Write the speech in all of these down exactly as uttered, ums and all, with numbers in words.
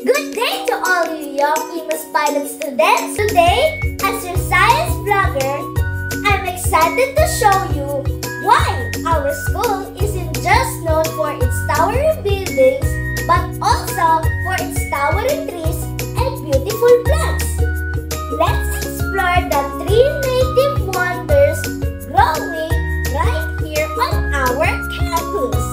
Good day to all you young Imus Pilot students! Today, as your science vlogger, I'm excited to show you why our school isn't just known for its towering buildings, but also for its towering trees and beautiful plants. Let's explore the three native wonders growing right here on our campus.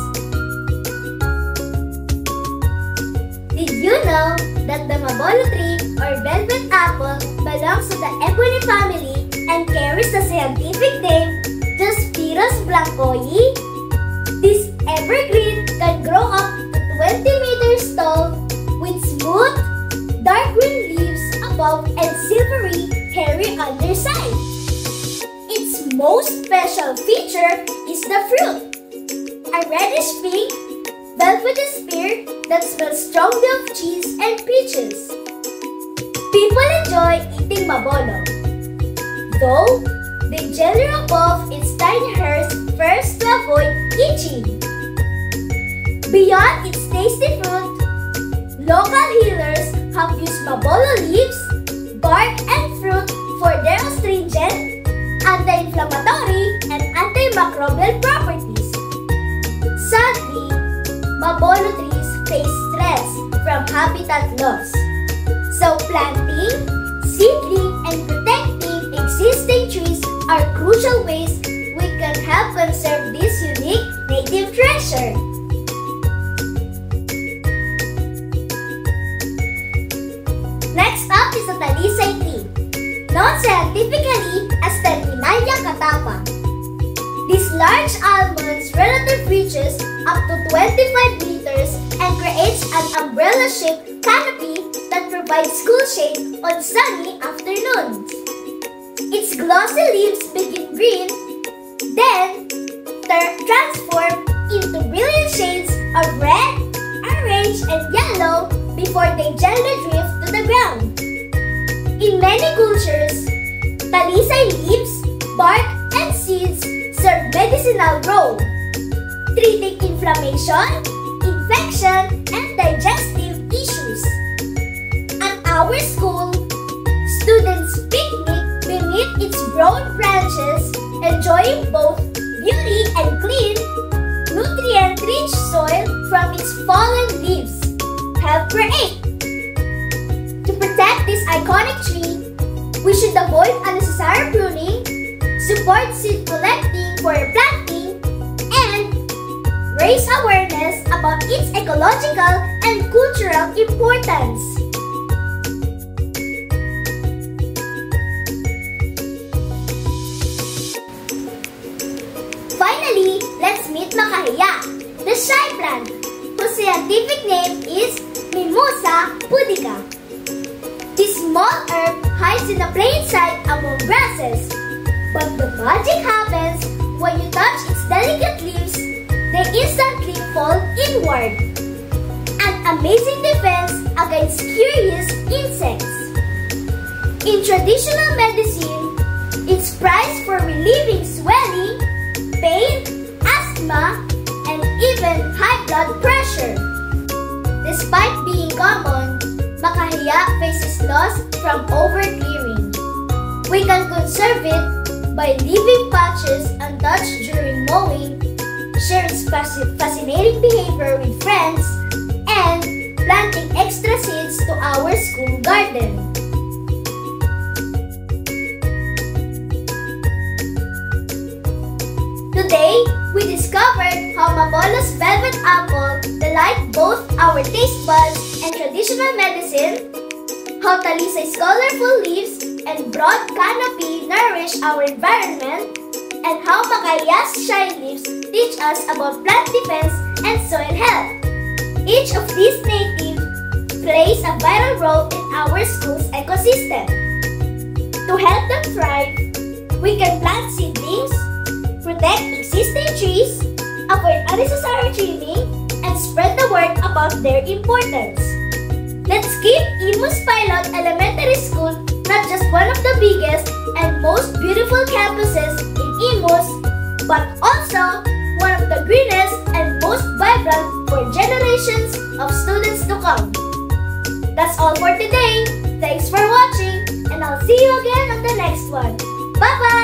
Did you know that the Mabolo Tree or velvet apple belongs to the ebony family and carries the scientific name Diospyros blancoi? This evergreen can grow up to twenty meters tall with smooth, dark green leaves above and silvery, hairy underside. Its most special feature is the fruit, a reddish pink, velvety spear that smells strongly of cheese and peaches. People enjoy eating mabolo, though they jelly above its tiny hairs first to avoid itching. Beyond its tasty fruit, local healers have used mabolo leaves, bark, and fruit for their astringent, anti-inflammatory, and antimicrobial properties. Sadly, Mabolo trees face stress from habitat loss. So planting, seedling, and protecting existing trees are crucial ways we can help conserve this unique native treasure. Next up is the Talisay Tree, known scientifically as Terminalia catappa. This large almond's relative reaches up to twenty-five meters and creates an umbrella-shaped canopy that provides cool shade on sunny afternoons. Its glossy leaves begin green, then transform into brilliant shades of red, orange, and yellow before they gently drift to the ground. In many cultures, talisay leaves, bark, and seeds serve medicinal role, treating inflammation, infection, and digestive issues. At our school, students picnic beneath its broad branches, enjoying both beauty and clean, nutrient-rich soil from its fallen leaves help create. To protect this iconic tree, we should avoid unnecessary pruning, support seed collecting for planting, and raise awareness about its ecological and cultural importance. Finally, let's meet Makahiya, the shy plant, whose scientific name is Mimosa pudica. This small herb hides in the plain sight among grasses, but the magic happens when you touch its delicate leaves. They instantly fall inward. An amazing defense against curious insects. In traditional medicine, it's prized for relieving swelling, pain, asthma, and even high blood pressure. Despite being common, Makahiya faces loss from overclearing. We can conserve it by leaving patches untouched during mowing, sharing fascinating behavior with friends, and planting extra seeds to our school garden. Today, we discovered how Mabolo's velvet apple delight both our taste buds and traditional medicine, how Talisay's colorful leaves and broad canopy nourish our environment, and how Makahiya's shine leaves teach us about plant defense and soil health. Each of these natives plays a vital role in our school's ecosystem. To help them thrive, we can plant seedlings, protect existing trees, avoid unnecessary trimming, and spread the word about their importance. Let's keep Imus Pilot Elementary School not just one of the biggest and most beautiful campuses in Imus, but also one of the greenest and most vibrant for generations of students to come. That's all for today. Thanks for watching, and I'll see you again on the next one. Bye-bye!